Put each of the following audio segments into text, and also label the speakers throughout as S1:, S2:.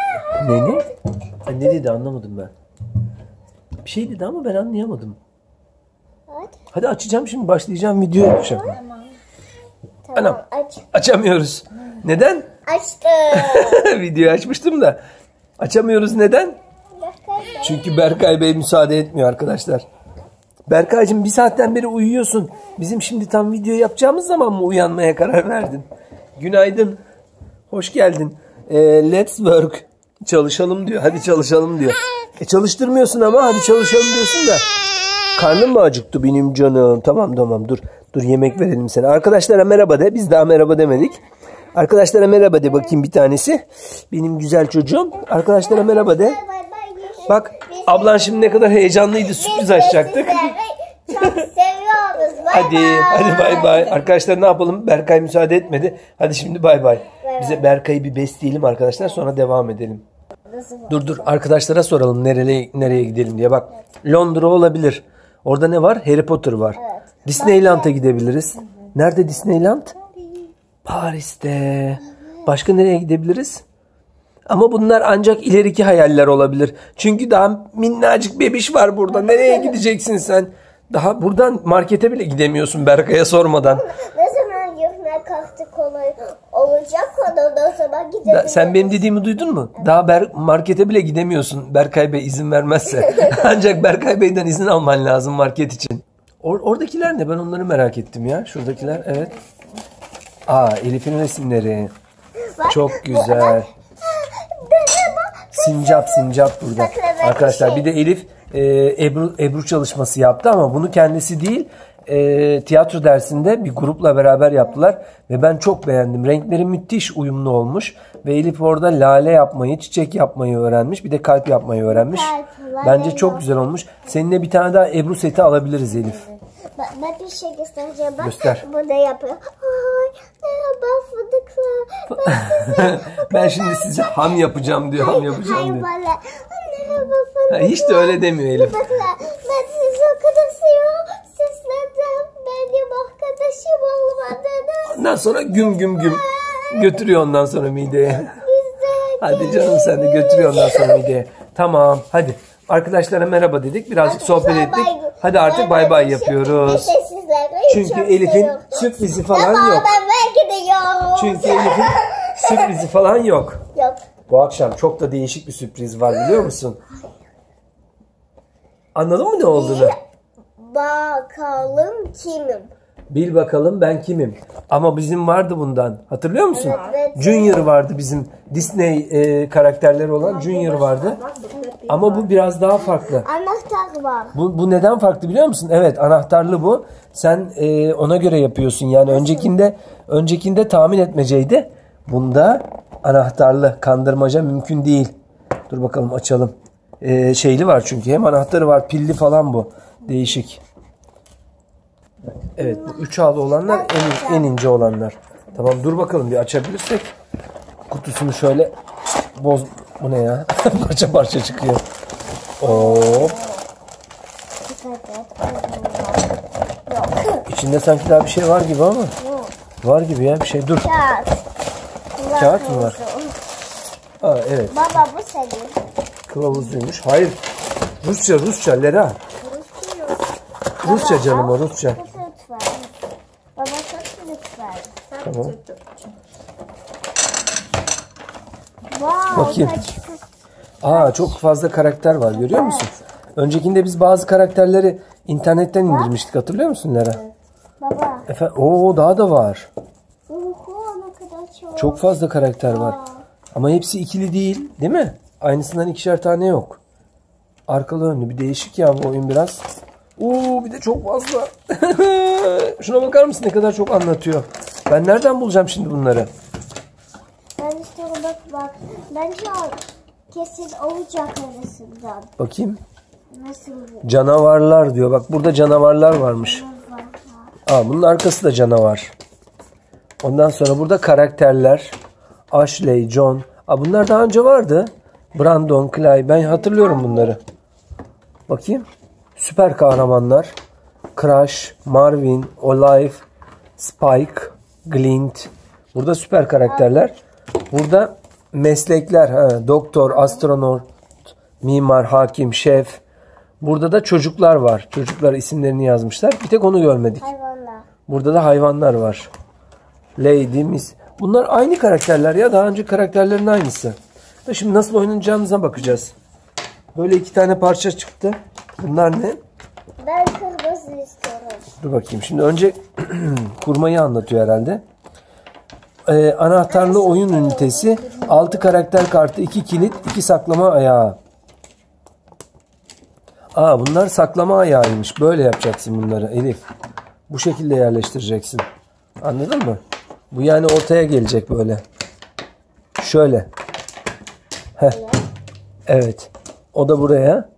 S1: Ne? Ne dedi anlamadım ben. Bir şey dedi ama ben anlayamadım. Hadi açacağım şimdi, başlayacağım, video yapacağım.
S2: Tamam.
S1: Anam,
S2: Aç.
S1: açamıyoruz. Neden?
S2: Açtım.
S1: Videoyu açmıştım da. Açamıyoruz, neden? Çünkü Berkay Bey müsaade etmiyor arkadaşlar. Berkaycığım bir saatten beri uyuyorsun. Bizim şimdi tam video yapacağımız zaman mı uyanmaya karar verdin? Günaydın. Hoş geldin. Let's work. Çalışalım diyor. Hadi çalışalım diyor. Çalıştırmıyorsun ama hadi çalışalım diyorsun da. Karnım mı acıktı benim canım? Tamam dur. Dur yemek verelim sana. Arkadaşlara merhaba de. Biz daha merhaba demedik. Arkadaşlara merhaba de bakayım bir tanesi. Benim güzel çocuğum. Arkadaşlara merhaba de. Bak ablan şimdi ne kadar heyecanlıydı. Sürpriz açacaktık.
S2: Çok seviyoruz.
S1: Hadi bay bay. Arkadaşlar ne yapalım? Berkay müsaade etmedi. Hadi şimdi bay bay. Bize Berkay'ı bir besleyelim arkadaşlar, sonra devam edelim. Dur arkadaşlara soralım nereye gidelim diye. Bak Londra olabilir. Orada ne var? Harry Potter var.
S2: Evet.
S1: Disneyland'a gidebiliriz. Nerede Disneyland? Paris'te. Başka nereye gidebiliriz? Ama bunlar ancak ileriki hayaller olabilir. Çünkü daha minnacık bebiş var burada. Nereye gideceksin sen? Daha buradan markete bile gidemiyorsun Berkay'a sormadan.
S2: Ne zaman yürüme kalktı kolay olacak, ondan sonra gidelim.
S1: Sen benim dediğimi duydun mu? Daha markete bile gidemiyorsun Berkay Bey izin vermezse. Ancak Berkay Bey'den izin alman lazım market için. Oradakiler ne? Ben onları merak ettim ya. Şuradakiler, evet. Elif'in resimleri. Çok güzel. Sincap burada. Arkadaşlar bir de Elif Ebru çalışması yaptı ama bunu kendisi değil, tiyatro dersinde bir grupla beraber yaptılar ve ben çok beğendim. Renkleri müthiş uyumlu olmuş ve Elif orada lale yapmayı, çiçek yapmayı öğrenmiş, bir de kalp yapmayı öğrenmiş. Bence çok güzel olmuş. Seninle bir tane daha Ebru seti alabiliriz Elif.
S2: Ben bir şey göstereceğim. Bak,
S1: göster.
S2: Burada yapıyor. Merhaba fıdıklar.
S1: Ben şimdi size ham yapacağım diyor. Ham yapacağım diyor.
S2: Merhaba fıdıklar.
S1: Hiç de öyle demiyor Elif.
S2: Fıdıklar. Ben sizi o kadar seviyorum. Sizlerden benim arkadaşım olmadınız.
S1: Ondan sonra güm götürüyor ondan sonra mideye. Hadi canım sen de götürüyor ondan sonra mideye. Tamam hadi. Arkadaşlara merhaba dedik. Birazcık sohbet ettik. Hadi artık bay bay yapıyoruz. Çünkü Elif'in sürprizi falan yok. Çünkü Elif'in sürprizi falan yok.
S2: Yok.
S1: Bu akşam çok da değişik bir sürpriz var biliyor musun? Anladın mı ne olduğunu?
S2: Bakalım kimim?
S1: Bil bakalım ben kimim? Ama bizim vardı bundan. Hatırlıyor musun?
S2: Evet.
S1: Junior vardı bizim. Disney karakterleri olan Junior vardı. Ama bu biraz daha farklı.
S2: Anahtar var.
S1: Bu neden farklı biliyor musun? Evet, anahtarlı bu. Sen ona göre yapıyorsun. Yani öncekinde tahmin etmeceydi. Bunda anahtarlı. Kandırmaca mümkün değil. Dur bakalım açalım. Şeyli var çünkü. Hem anahtarı var, pilli falan bu. Değişik. Evet, bu 3 ağlı olanlar en ince olanlar. Tamam dur bakalım bir açabilirsek. Kutusunu şöyle Bu ne ya? Parça parça çıkıyor. Hop. İçinde sanki daha bir şey var gibi ama. Var gibi ya bir şey. Dur.
S2: Kağıt.
S1: Kağıt mı var? Evet.
S2: Baba bu senin.
S1: Kılavuzluymuş. Hayır. Rusça Lera. Rusça canım o Rusça.
S2: Baba çok lütfen.
S1: Tamam.
S2: Wow,
S1: Bakayım. Çok fazla karakter var görüyor musun? Öncekinde biz bazı karakterleri internetten indirmiştik hatırlıyor musun Lera?
S2: Baba.
S1: Daha da var.
S2: Ne kadar çok.
S1: Çok fazla karakter var. Ama hepsi ikili değil mi? Aynısından ikişer tane yok. Arkalı önlü bir değişik ya bu oyun biraz. Bir de çok fazla. Şuna bakar mısın ne kadar çok anlatıyor. Ben nereden bulacağım şimdi bunları?
S2: Ben istiyorum bak. Bence kesin olacak arasından.
S1: Bakayım.
S2: Nasıl?
S1: Canavarlar diyor. Bak burada canavarlar varmış. Bunun arkası da canavar. Ondan sonra burada karakterler. Ashley, John. Bunlar daha önce vardı. Brandon, Clay. Ben hatırlıyorum bunları. Bakayım. Süper kahramanlar. Crash, Marvin, Olive, Spike, Glint. Burada süper karakterler. Burada meslekler. Doktor, astronot, mimar, hakim, şef. Burada da çocuklar var. Çocuklar isimlerini yazmışlar. Bir tek onu görmedik.
S2: Hayvanlar.
S1: Burada da hayvanlar var. Lady, Miss. Bunlar aynı karakterler ya. Daha önce karakterlerin aynısı. Şimdi nasıl oynanacağımıza bakacağız. Böyle 2 tane parça çıktı. Bunlar ne?
S2: Ben kırmızı istiyorum.
S1: Dur bakayım. Şimdi önce kurmayı anlatıyor herhalde. Anahtarlı oyun ünitesi. 6 karakter kartı, 2 kilit, 2 saklama ayağı. Bunlar saklama ayağıymış. Böyle yapacaksın bunları Elif. Bu şekilde yerleştireceksin. Anladın mı? Bu yani ortaya gelecek böyle. Şöyle. Heh. Evet. O da buraya.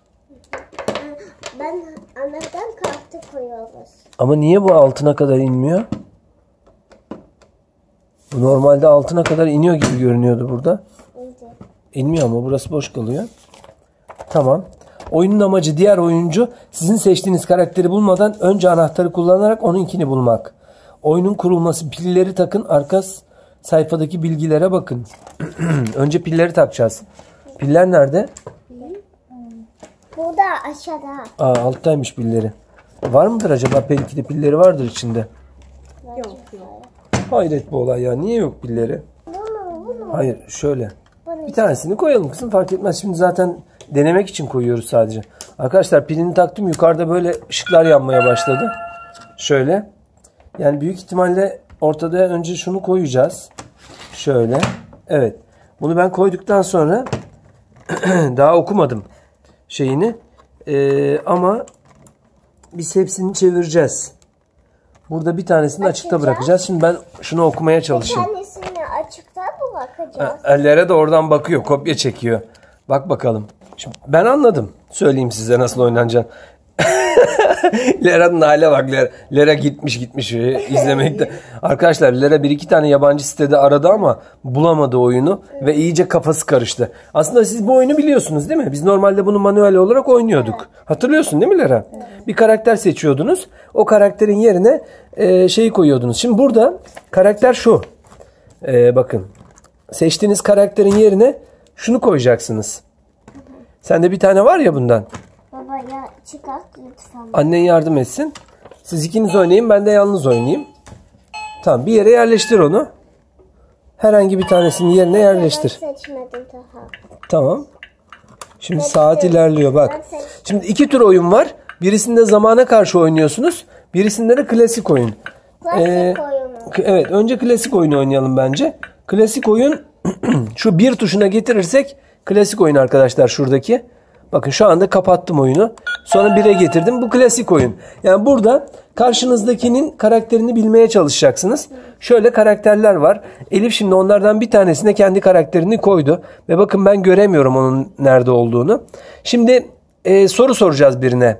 S2: Ben anadan kartı koyuyoruz.
S1: Ama niye bu altına kadar inmiyor? Bu normalde altına kadar iniyor gibi görünüyordu burada. İnmiyor ama burası boş kalıyor. Tamam. Oyunun amacı diğer oyuncu sizin seçtiğiniz karakteri bulmadan önce anahtarı kullanarak onunkini bulmak. Oyunun kurulması, pilleri takın, arka sayfadaki bilgilere bakın. Önce pilleri takacağız. Piller nerede?
S2: Burada aşağıda.
S1: Alttaymış pilleri. Var mıdır acaba? Belki de pilleri vardır içinde.
S2: Yok.
S1: Hayret bu olay ya. Niye yok pilleri? Hayır şöyle. Bir tanesini koyalım kızım, fark etmez. Şimdi zaten denemek için koyuyoruz sadece. Arkadaşlar pilini taktım. Yukarıda böyle ışıklar yanmaya başladı. Şöyle. Yani büyük ihtimalle ortada önce şunu koyacağız. Şöyle. Evet. Bunu ben koyduktan sonra daha okumadım şeyini. Ama biz hepsini çevireceğiz. Burada bir tanesini açıkta bırakacağız. Şimdi ben şunu okumaya çalışayım.
S2: Bir tanesini açıkta mı bakacağız?
S1: Lera de oradan bakıyor. Kopya çekiyor. Bak bakalım. Şimdi ben anladım. Söyleyeyim size nasıl oynanacak. Lera'nın hale bak. Lera gitmiş izlemekte. Arkadaşlar Lera 1-2 tane yabancı sitede aradı ama bulamadı oyunu ve iyice kafası karıştı. Aslında siz bu oyunu biliyorsunuz değil mi? Biz normalde bunu manuel olarak oynuyorduk. Hatırlıyorsun değil mi Lera? Bir karakter seçiyordunuz. O karakterin yerine şeyi koyuyordunuz. Şimdi burada karakter şu. Bakın. Seçtiğiniz karakterin yerine şunu koyacaksınız. Sende bir tane var ya bundan.
S2: Baba ya çıkart lütfen.
S1: Annen yardım etsin. Siz ikiniz oynayın, ben de yalnız oynayayım. Tamam, bir yere yerleştir onu. Herhangi bir tanesini yerine yerleştir.
S2: Ben seçmedim daha.
S1: Tamam. Şimdi saat ilerliyor bak. Şimdi 2 tür oyun var. Birisinde zamana karşı oynuyorsunuz. Birisinde de klasik oyun.
S2: Klasik oyunu.
S1: Evet, önce klasik oyunu oynayalım bence. Klasik oyun şu bir tuşuna getirirsek klasik oyun arkadaşlar şuradaki. Bakın şu anda kapattım oyunu. Sonra 1'e getirdim. Bu klasik oyun. Yani burada karşınızdakinin karakterini bilmeye çalışacaksınız. Şöyle karakterler var. Elif şimdi onlardan bir tanesine kendi karakterini koydu. Ve bakın ben göremiyorum onun nerede olduğunu. Şimdi soru soracağız birine.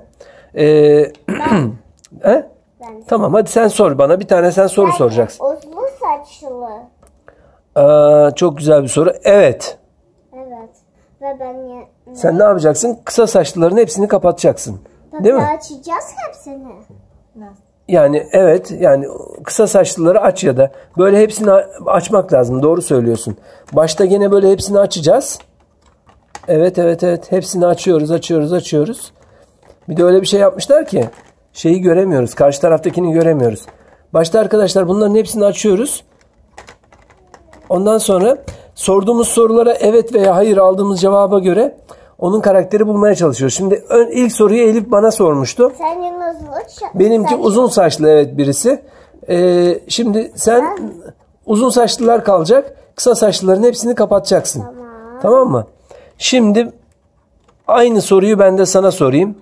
S1: He? Tamam hadi sen sor bana. Bir tane sen soru soracaksın.
S2: Uzun saçlı.
S1: Çok güzel bir soru. Evet.
S2: Evet. Ve ben
S1: Sen ne yapacaksın? Kısa saçlıların hepsini kapatacaksın. Değil mi?
S2: Açacağız hepsini.
S1: Yani evet, yani kısa saçlıları aç ya da böyle hepsini açmak lazım. Doğru söylüyorsun. Başta gene böyle hepsini açacağız. Evet. Hepsini açıyoruz. Bir de öyle bir şey yapmışlar ki şeyi göremiyoruz. Karşı taraftakini göremiyoruz. Başta arkadaşlar bunların hepsini açıyoruz. Ondan sonra sorduğumuz sorulara evet veya hayır aldığımız cevaba göre onun karakteri bulmaya çalışıyoruz. Şimdi ilk soruyu Elif bana sormuştu.
S2: Senin uzun
S1: Benimki uzun saçlı evet birisi. Şimdi sen uzun saçlılar kalacak. Kısa saçlıların hepsini kapatacaksın. Tamam mı? Şimdi aynı soruyu ben de sana sorayım.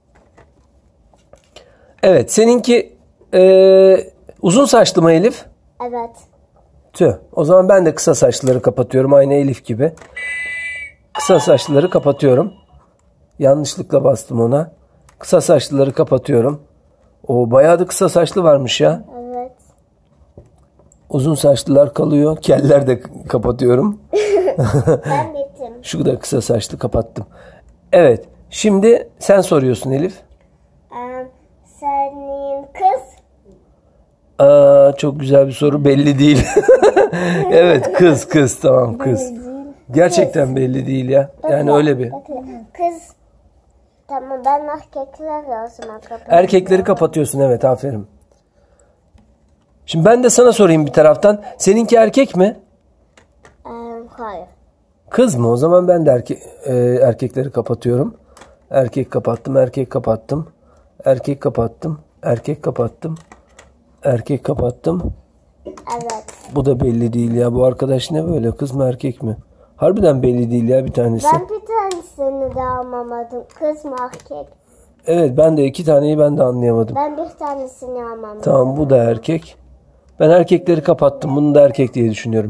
S1: Evet, seninki uzun saçlı mı Elif?
S2: Evet.
S1: Tüh. O zaman ben de kısa saçlıları kapatıyorum. Aynı Elif gibi. Kısa saçlıları kapatıyorum. Yanlışlıkla bastım ona. Kısa saçlıları kapatıyorum. O bayağı da kısa saçlı varmış ya.
S2: Evet.
S1: Uzun saçlılar kalıyor. Keller de kapatıyorum.
S2: Ben bittim.
S1: Şu da kısa saçlı kapattım. Evet. Şimdi sen soruyorsun Elif.
S2: Senin kız.
S1: Çok güzel bir soru. Belli değil. Evet, kız. Tamam, kız. Gerçekten belli değil ya. Yani öyle bir.
S2: Kız. Tamam, ben erkekleri o zaman kapatıyorum.
S1: Erkekleri kapatıyorsun, evet, aferin. Şimdi ben de sana sorayım bir taraftan. Seninki erkek mi?
S2: Hayır.
S1: Kız mı? O zaman ben de erkekleri kapatıyorum. Erkek kapattım. Erkek kapattım.
S2: Evet.
S1: Bu da belli değil ya. Bu arkadaş ne böyle? Kız mı erkek mi? Harbiden belli değil ya bir tanesi.
S2: Ben bir tanesini de almadım. Kız mı erkek?
S1: Evet, ben de 2 taneyi ben de anlayamadım.
S2: Ben bir tanesini almadım.
S1: Tamam, bu da erkek. Ben erkekleri kapattım. Bunu da erkek diye düşünüyorum.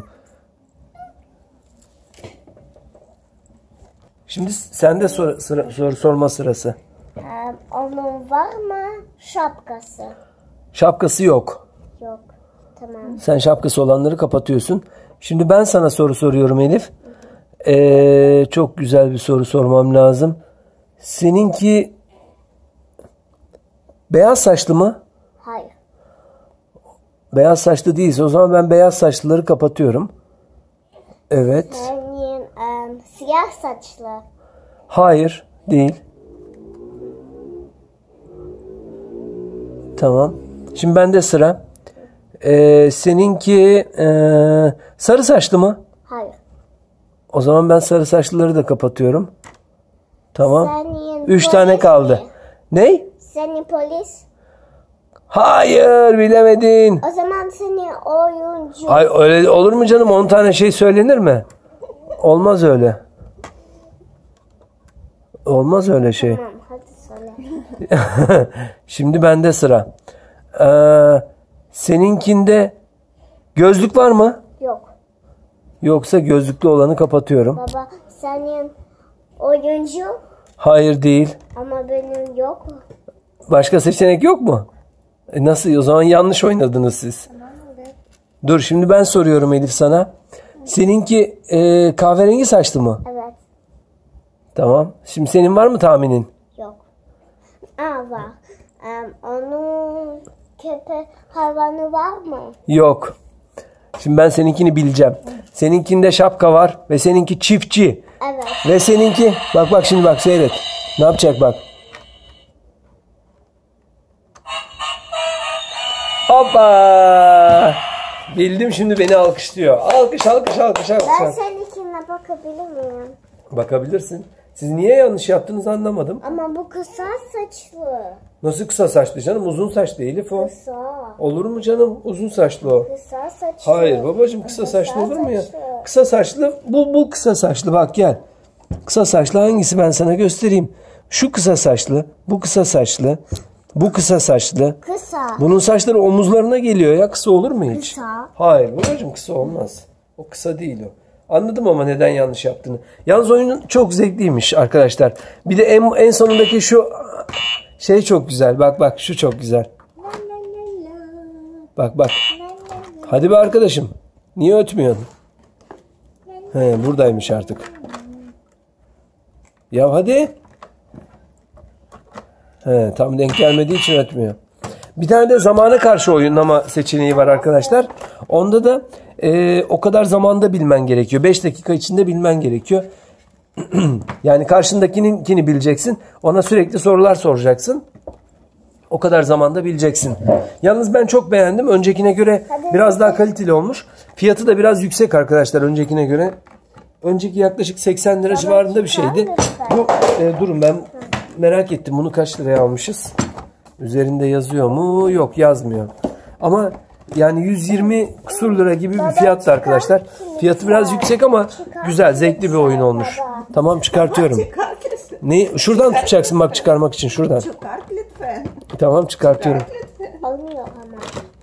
S1: Şimdi sende soru sorma sırası.
S2: Onun var mı şapkası?
S1: Şapkası yok.
S2: Yok. Tamam.
S1: Sen şapkası olanları kapatıyorsun. Şimdi ben sana soru soruyorum Elif. Çok güzel bir soru sormam lazım. Seninki beyaz saçlı mı?
S2: Hayır.
S1: Beyaz saçlı değilse o zaman ben beyaz saçlıları kapatıyorum. Evet.
S2: Senin siyah saçlı.
S1: Hayır, değil. Tamam. Şimdi bende sıra. Seninki sarı saçlı mı?
S2: Hayır.
S1: O zaman ben sarı saçlıları da kapatıyorum. Tamam.
S2: Senin
S1: 3 tane
S2: polis
S1: kaldı.
S2: mi?
S1: Ne?
S2: Senin polis.
S1: Hayır, bilemedin.
S2: O zaman senin oyuncu.
S1: Ay, öyle olur mu canım? 10 tane şey söylenir mi? Olmaz öyle. Olmaz öyle şey.
S2: Tamam, hadi söyle.
S1: Şimdi bende sıra. Seninkinde gözlük var mı?
S2: Yok.
S1: Yoksa gözlüklü olanı kapatıyorum.
S2: Baba, senin oyuncu
S1: Hayır, değil.
S2: ama benim yok.
S1: Başka seçenek yok mu? Nasıl? O zaman yanlış oynadınız siz. Dur, şimdi ben soruyorum Elif sana. Seninki kahverengi saçlı mı?
S2: Evet.
S1: Tamam. Şimdi senin var mı tahminin?
S2: Yok. Var. Onun köpek hayvanı var mı?
S1: Yok. Şimdi ben seninkini bileceğim. Seninkinde şapka var ve seninki çiftçi.
S2: Evet.
S1: Ve seninki bak şimdi bak seyret. Ne yapacak bak. Hoppa! Bildim, şimdi beni alkışlıyor. Alkış.
S2: Ben seninkine bakabilir miyim?
S1: Bakabilirsin. Siz niye yanlış yaptınız anlamadım.
S2: Ama bu kısa saçlı.
S1: Nasıl kısa saçlı canım? Uzun saçlı Elif o.
S2: Kısa.
S1: Olur mu canım? Uzun saçlı o.
S2: Kısa saçlı.
S1: Hayır babacığım, kısa saçlı olur mu ya?
S2: saçlı.
S1: Kısa saçlı, bu kısa saçlı, bak gel. Kısa saçlı hangisi, ben sana göstereyim. Şu kısa saçlı, bu kısa saçlı, bu kısa saçlı.
S2: Kısa.
S1: Bunun saçları omuzlarına geliyor ya, kısa olur mu hiç?
S2: Kısa.
S1: Hayır babacığım, kısa olmaz. O kısa değil o. Anladım ama neden yanlış yaptığını. Yalnız oyunun çok zevkliymiş arkadaşlar. Bir de en sonundaki şu şey çok güzel. Bak şu çok güzel. Bak. Hadi be arkadaşım. Niye ötmüyorsun? Buradaymış artık. Ya hadi. Tam denk gelmediği için ötmüyor. Bir tane de zamana karşı oyunlama seçeneği var arkadaşlar. Onda da o kadar zamanda bilmen gerekiyor. 5 dakika içinde bilmen gerekiyor. Yani karşındakini bileceksin. Ona sürekli sorular soracaksın. O kadar zamanda bileceksin. Yalnız ben çok beğendim. Öncekine göre biraz daha kaliteli olmuş. Fiyatı da biraz yüksek arkadaşlar öncekine göre. Önceki yaklaşık 80 lira civarında bir şeydi. Bu durun, ben merak ettim. Bunu kaç liraya almışız? Üzerinde yazıyor mu? Yok, yazmıyor. Ama yani 120 kusur lira gibi bir fiyattı arkadaşlar. Fiyatı biraz yüksek ama güzel, zevkli bir oyun olmuş. Tamam, çıkartıyorum. Ne? Şuradan tutacaksın bak, çıkarmak için şuradan.
S3: Çıkart lütfen.
S1: Tamam, çıkartıyorum.
S2: Olmuyor ama.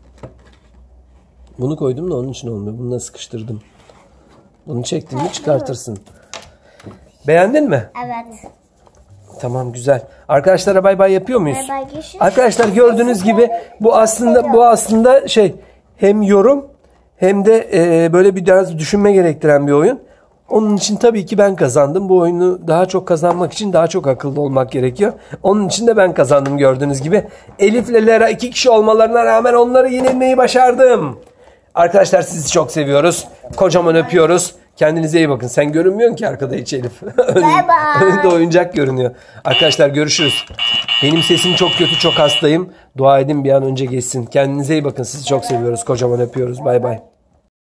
S1: Bunu koydum da onun için olmuyor. Bununla sıkıştırdım. Bunu çektin mi çıkartırsın. Beğendin mi?
S2: Evet.
S1: Tamam, güzel. Arkadaşlara bay bay yapıyor muyuz?
S2: Bay bay, görüşürüz.
S1: Arkadaşlar gördüğünüz gibi bu aslında şey, hem yorum hem de böyle bir biraz düşünme gerektiren bir oyun. Onun için tabii ki ben kazandım. Bu oyunu daha çok kazanmak için daha çok akıllı olmak gerekiyor. Onun için de ben kazandım gördüğünüz gibi. Elif'le Lera 2 kişi olmalarına rağmen onları yenilmeyi başardım. Arkadaşlar sizi çok seviyoruz. Kocaman öpüyoruz. Kendinize iyi bakın. Sen görünmüyorsun ki arkada hiç Elif. Önünde oyuncak görünüyor. Arkadaşlar görüşürüz. Benim sesim çok kötü, çok hastayım. Dua edin bir an önce geçsin. Kendinize iyi bakın. Sizi çok seviyoruz. Kocaman öpüyoruz. Bay bay.